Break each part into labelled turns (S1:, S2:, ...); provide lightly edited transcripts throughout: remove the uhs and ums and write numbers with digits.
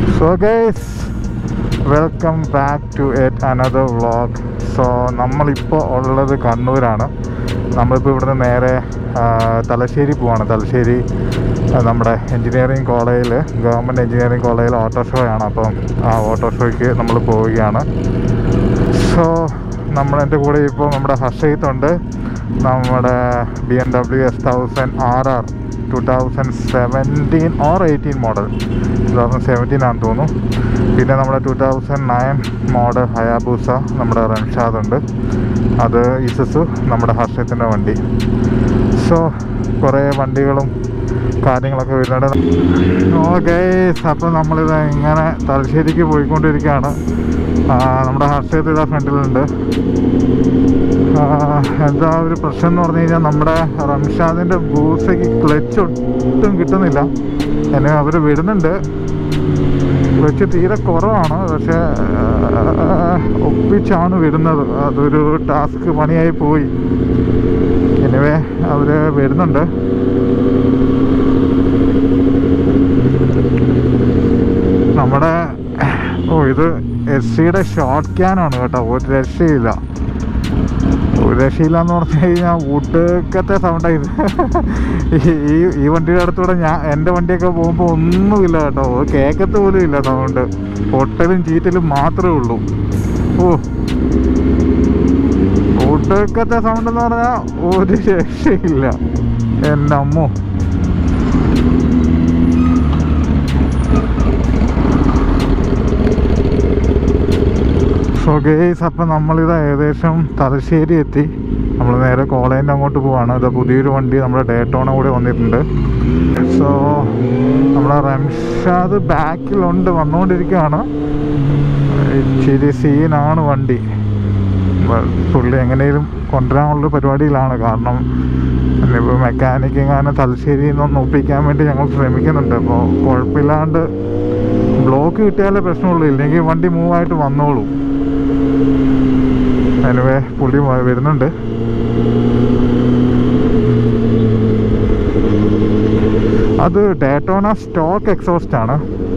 S1: So guys, welcome back to yet another vlog. So നമ്മളിപ്പോൾ ഉള്ളത് കണ്ണൂരാണ്. നമ്മളിപ്പോൾ ഇവിടുന്ന് നേരെ തലശ്ശേരി പോവാണ്. തലശ്ശേരി നമ്മുടെ എൻജിനീയറിംഗ് കോളേജിൽ, ഗവൺമെൻറ് എൻജിനീയറിംഗ് കോളേജിൽ ഓട്ടോ ഷോ ആണ്. അപ്പം ആ ഓട്ടോ ഷോയ്ക്ക് നമ്മൾ പോവുകയാണ്. സോ എൻ്റെ കൂടെ ഇപ്പോൾ നമ്മുടെ ഹർഷയിത്തുണ്ട്. നമ്മുടെ BMW S1000 RR 2017 or 18 model, 2017 ആണെന്ന് തോന്നുന്നു. പിന്നെ നമ്മുടെ 2009 മോഡൽ ഹയാബൂസ നമ്മുടെ റംഷാദ് ഉണ്ട്. അത് ഇസസു നമ്മുടെ ഹർഷത്തിൻ്റെ വണ്ടി. സോ കുറേ വണ്ടികളും കാര്യങ്ങളൊക്കെ വരുന്നുണ്ട്. ഓക്കെ, അപ്പോൾ നമ്മളിത് ഇങ്ങനെ തലശ്ശേരിക്ക് പോയിക്കൊണ്ടിരിക്കുകയാണ്. നമ്മുടെ ഹർഷത്ത് ഇതാ ഫ്രണ്ടിലുണ്ട്. എന്താ ഒരു പ്രശ്നം എന്ന് പറഞ്ഞു കഴിഞ്ഞാൽ നമ്മുടെ റംഷാദിൻ്റെ ബൂസയ്ക്ക് ക്ലച്ച് ഒട്ടും കിട്ടുന്നില്ല. എന്നെ അവർ വിടുന്നുണ്ട്, ക്ലച്ച് തീരെ കുറവാണ്, പക്ഷേ ഒപ്പിച്ചാണ് വിടുന്നത്. അതൊരു ടാസ്ക് പണിയായി പോയി. എനിവേ അവർ വരുന്നുണ്ട്. നമ്മുടെ ഇത് SCയുടെ ഷോർട്ട് ക്യാനാണ് കേട്ടോ. ഒരു രക്ഷയില്ല എന്ന് പറഞ്ഞു കഴിഞ്ഞാൽ വുഡൊക്കത്തെ സൗണ്ടായത്. ഈ വണ്ടിയുടെ അടുത്തൂടെ എൻ്റെ വണ്ടിയൊക്കെ പോകുമ്പോൾ ഒന്നുമില്ല കേട്ടോ, കേൾക്കത്ത് പോലും ഇല്ല സൗണ്ട്. പൊട്ടലും ചീറ്റലും മാത്രമേ ഉള്ളൂ. വുഡൊക്കത്തെ സൗണ്ട് എന്ന് പറഞ്ഞാൽ ഒരു രക്ഷയില്ല. എൻ്റെ അമ്മോ. സോ ഗൈസ്, അപ്പം നമ്മളിത് ഏകദേശം തലശ്ശേരി എത്തി. നമ്മൾ നേരെ കോളേജിൻ്റെ അങ്ങോട്ട് പോവാണ്. ഇത് പുതിയൊരു വണ്ടി നമ്മുടെ ഡേറ്റോണ കൂടെ വന്നിട്ടുണ്ട്. സോ നമ്മുടെ റംഷാദ് ബാക്കിലുണ്ട്, വന്നുകൊണ്ടിരിക്കുകയാണ്. ഇച്ചിരി സീനാണ് വണ്ടി. പുള്ളി എങ്ങനെയും കൊണ്ടുവരാനുള്ള പരിപാടിയിലാണ്. കാരണം ഇപ്പോൾ മെക്കാനിക്ക് എങ്ങാനും തലശ്ശേരിയിൽ നിന്നൊന്ന് ഒപ്പിക്കാൻ വേണ്ടി ഞങ്ങൾ ശ്രമിക്കുന്നുണ്ട്. അപ്പോൾ കുഴപ്പമില്ലാണ്ട് ബ്ലോക്ക് കിട്ടിയാലേ പ്രശ്നമുള്ളൂ, ഇല്ലെങ്കിൽ വണ്ടി മൂവായിട്ട് വന്നോളൂ. എനിവേ പുള്ളി വരുന്നുണ്ട്. അത് ഡേറ്റോണ സ്റ്റോക്ക് എക്സോസ്റ്റ് ആണ്.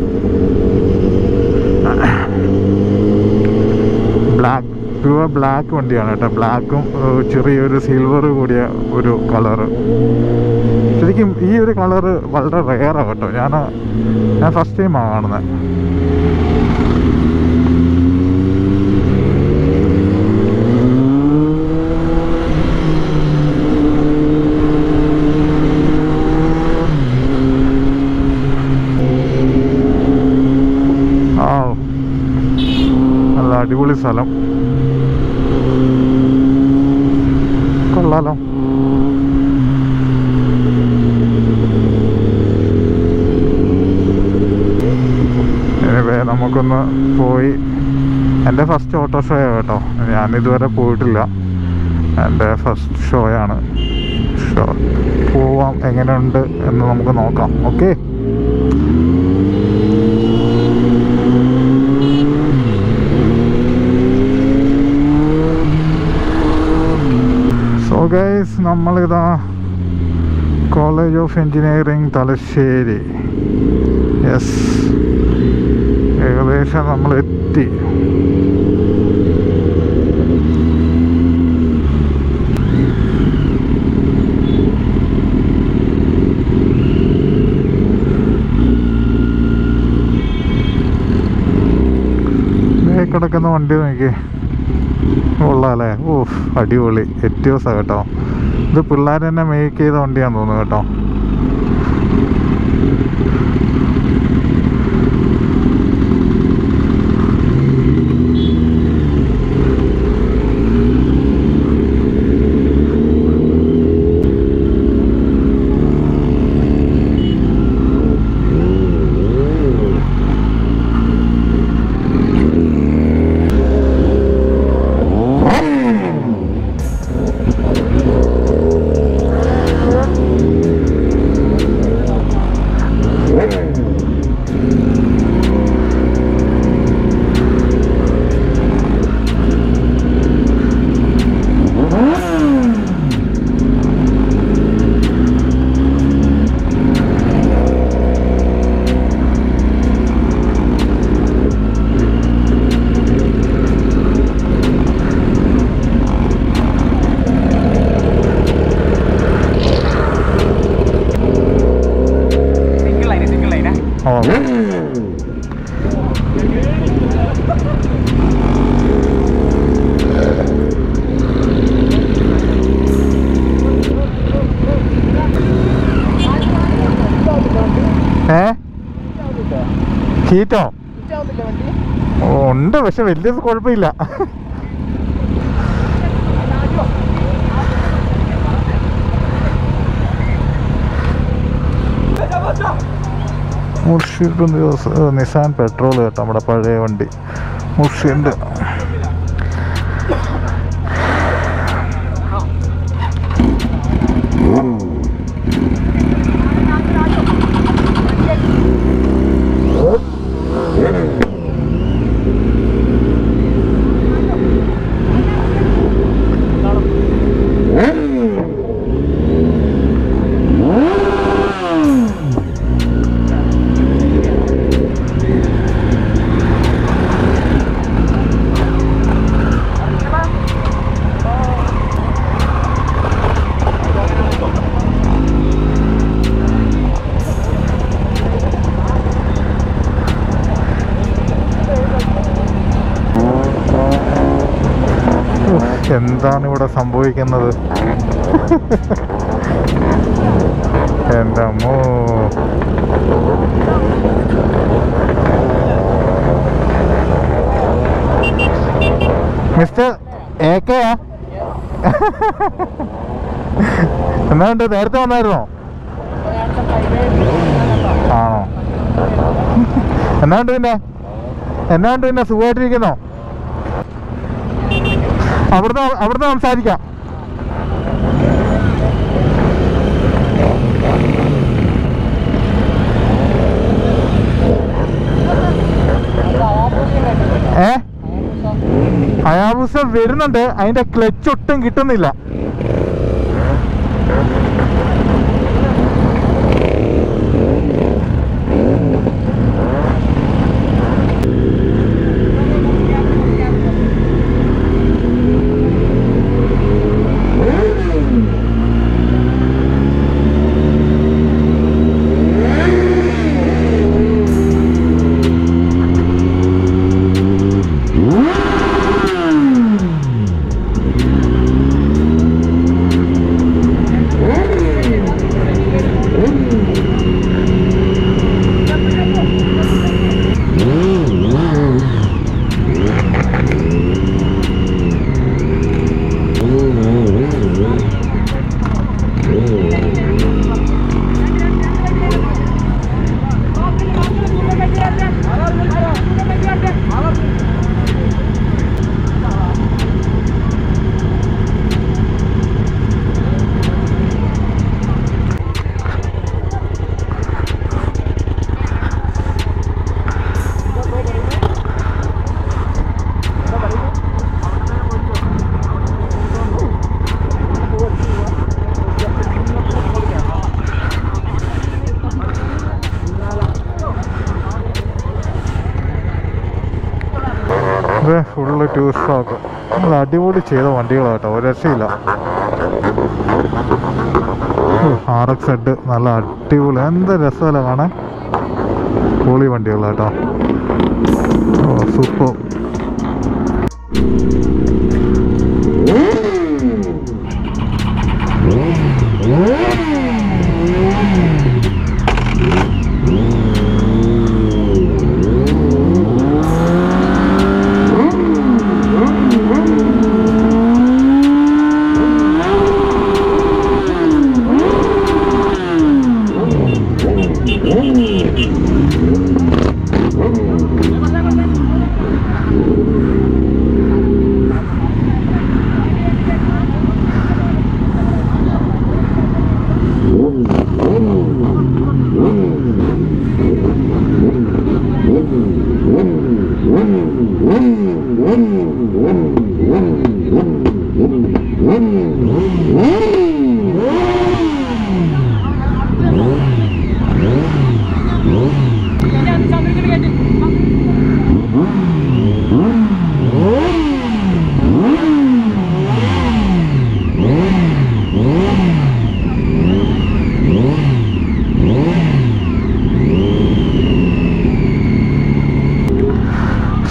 S1: പ്യുവർ ബ്ലാക്ക് വണ്ടിയാണ് കേട്ടോ. ബ്ലാക്കും ചെറിയൊരു സിൽവർ കൂടിയ ഒരു കളറ്. ശരിക്കും ഈ ഒരു കളറ് വളരെ റെയറാണ് കേട്ടോ. ഞാൻ ഫസ്റ്റ് ടൈമാണ് കാണുന്നത്. നല്ല അടിപൊളി സ്ഥലം, കൊള്ളാലോ. നമുക്കൊന്ന് പോയി, എൻ്റെ ഫസ്റ്റ് ഓട്ടോ ഷോ കേട്ടോ. ഞാനിതുവരെ പോയിട്ടില്ല, എൻ്റെ ഫസ്റ്റ് ഷോയാണ്. ഷോ പോവാം, എങ്ങനെയുണ്ട് എന്ന് നമുക്ക് നോക്കാം. ഓക്കെ. സോ ഗൈസ്, നമ്മളിതാ college of engineering Thalassery. Yes, ഏകദേശം നമ്മൾ എത്തി. കിടക്കുന്ന വണ്ടി നോക്കി, കൊള്ളാല്ലേ. അടിപൊളി എറ്റിയോസാ കേട്ടോ. ഇത് പിള്ളേർ തന്നെ മേക്ക് ചെയ്ത വണ്ടിയാന്ന് തോന്നുന്നു കേട്ടോ. ഹീറ്റോ ഉണ്ട്, പക്ഷെ വലിയ കുഴപ്പമില്ല. മുർഷിദ് നിസാൻ പെട്രോൾ കേട്ടോ, നമ്മുടെ പഴയ വണ്ടി മുർഷിദ്. എന്താണ് ഇവിടെ സംഭവിക്കുന്നത്? എൻ്റെ അമ്മോ, മിസ്റ്റർ ഏക്കയാ? എന്നാണ്ട് നേരത്തെ വന്നായിരുന്നോ? ആണോ? എന്നാണ്ട് പിന്നെ സുഖമായിട്ടിരിക്കുന്നോ? അവിടുന്ന് സംസാരിക്കാം. ഹയാബുസ വരുന്നുണ്ട്, അതിന്റെ ക്ലച്ച് ഒട്ടും കിട്ടുന്നില്ല. ഫുള്ള് ടൂ സ്ട്രോക്ക്, നമ്മൾ അടിപൊളി ചെയ്ത വണ്ടികളാണ് കേട്ടോ, ഒരു രക്ഷയില്ല. RX നല്ല അടിപൊളി, എന്ത് രസമല്ല കാണാൻ, പൊളി വണ്ടികളാണ് കേട്ടോ. Super.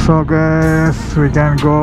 S1: So guys, we can go.